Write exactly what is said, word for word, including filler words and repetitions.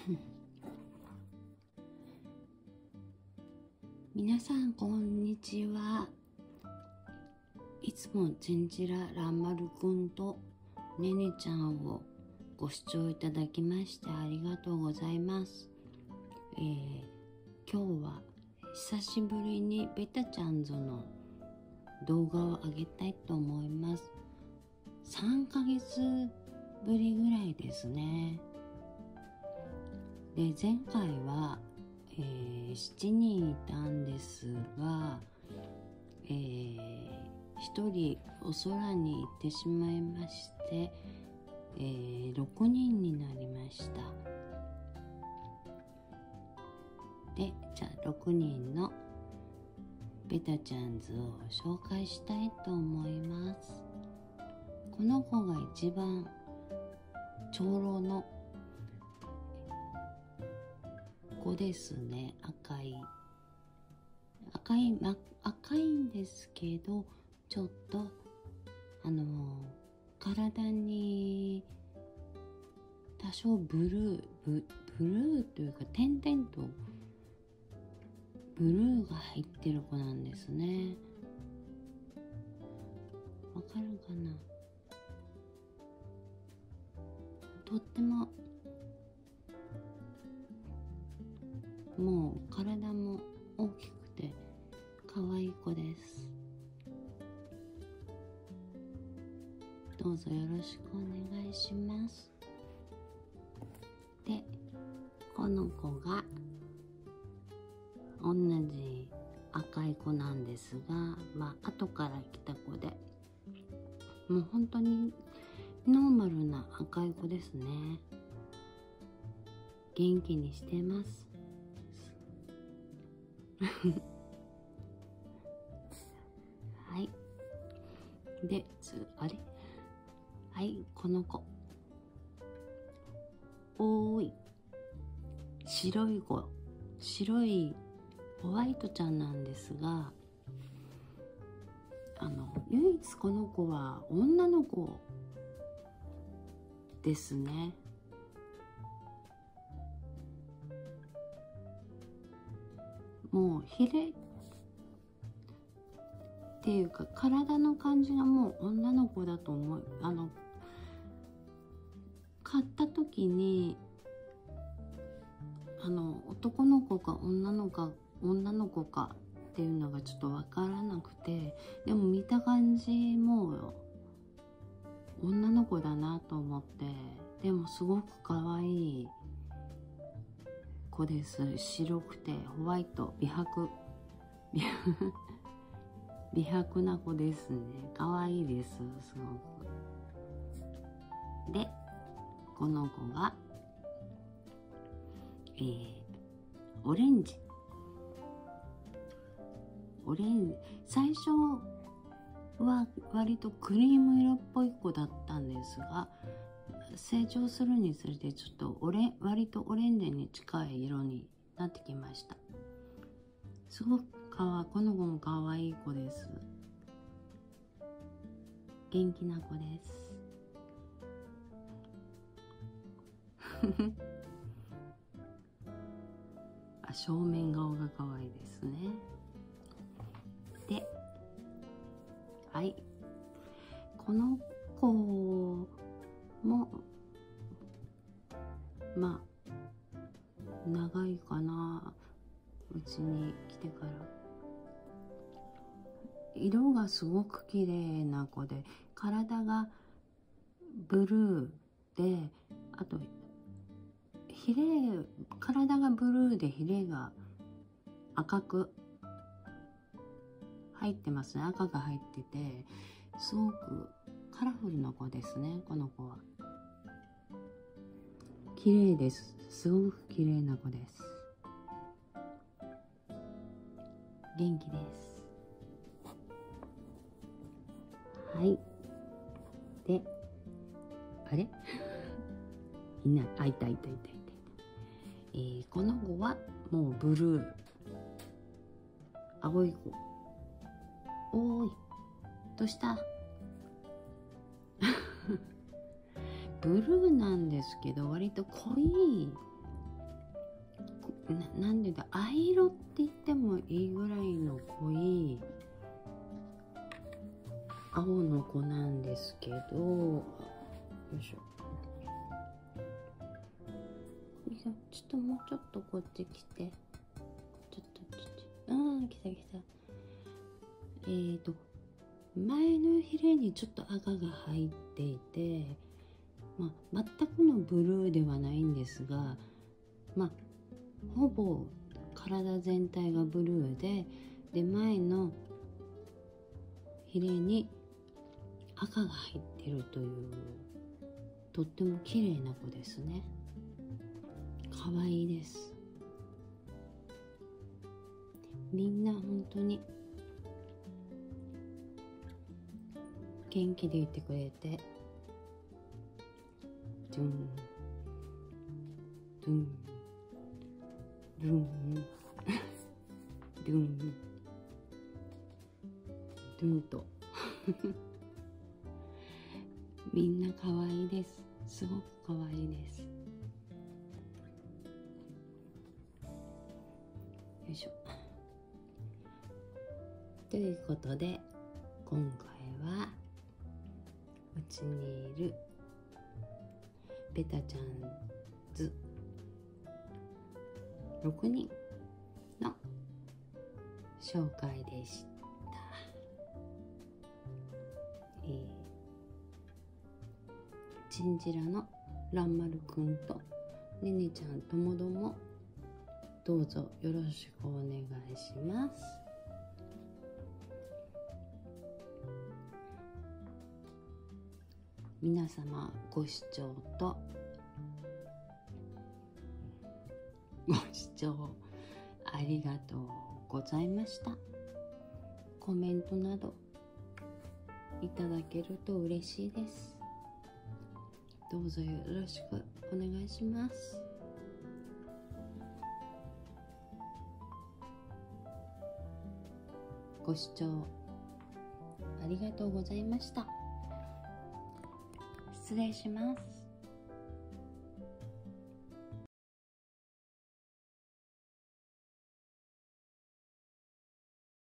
皆さんこんにちは。いつもチンチラランマルくんとねねちゃんをご視聴いただきましてありがとうございます。えー、今日は久しぶりにベタちゃんぞの動画を上げたいと思います。さんかげつぶりぐらいですね。で、前回は、えー、しちにんいたんですが、えー、ひとりお空に行ってしまいまして、えー、ろくにんになりました。で、じゃあろくにんのベタちゃんズを紹介したいと思います。この子が一番長老の子ですね。赤い赤い、ま、赤いんですけど、ちょっとあの体に多少ブルー ブ, ブルーというか点々とブルーが入ってる子なんですね。わかるかな。とってももう体も大きくて可愛い子です。どうぞよろしくお願いします。で、この子が同じ赤い子なんですが、まあ後から来た子で、もう本当にノーマルな赤い子ですね。元気にしてます。はい。で、つあれはい、この子。おーい。白い子。白いホワイトちゃんなんですが、あの、唯一この子は女の子ですね。もうヒレっていうか体の感じがもう女の子だと思う。あの買った時にあの男の子か女の子か女の子かっていうのがちょっとわからなくて、でも見た感じもう女の子だなと思って、でもすごく可愛い子です。白くてホワイト、美白美白な子ですね。可愛いです、すごく。で、この子が、えー、オレンジオレンジ最初は割とクリーム色っぽい子だったんですが、成長するにつれてちょっとオレ割とオレンジに近い色になってきました。すごくかわこの子も可愛い子です。元気な子です。あ、正面顔が可愛いですね。で、はい、この子もまあ長いかな、うちに来てから。色がすごく綺麗な子で、体がブルーで、あとヒレ体がブルーでヒレが赤く入ってますね。赤が入っててすごくカラフルな子ですね。この子は綺麗です。すごく綺麗な子です。元気です。はい。で、あれいない。あ、いたいたいたいた。えー、この子はもうブルー、青い子。おーい、どうしたブルーなんですけど割と濃いな, なんでだ藍色って言ってもいいぐらいの濃い青の子なんですけど、よいしょ、ちょっともうちょっとこっち来て、ちょっとちょっと、ああ来た来た。えーと前のヒレにちょっと赤が入っていて、まあ、全くのブルーではないんですが、まあほぼ体全体がブルーで、で前のヒレに赤が入ってるという、とっても綺麗な子ですね。可愛いです。みんな本当に元気でいてくれて、ドゥンドゥンドゥンドゥンドゥンとみんな可愛いです。すごく可愛いです。よいしょ。ということで今回はうちにいるベタちゃんズろくにんの紹介でした。えー、チンジラのランマルくんとネネちゃんともどもどうぞよろしくお願いします。皆様ご視聴とご視聴ありがとうございました。コメントなどいただけると嬉しいです。どうぞよろしくお願いします。ご視聴ありがとうございました。失礼します。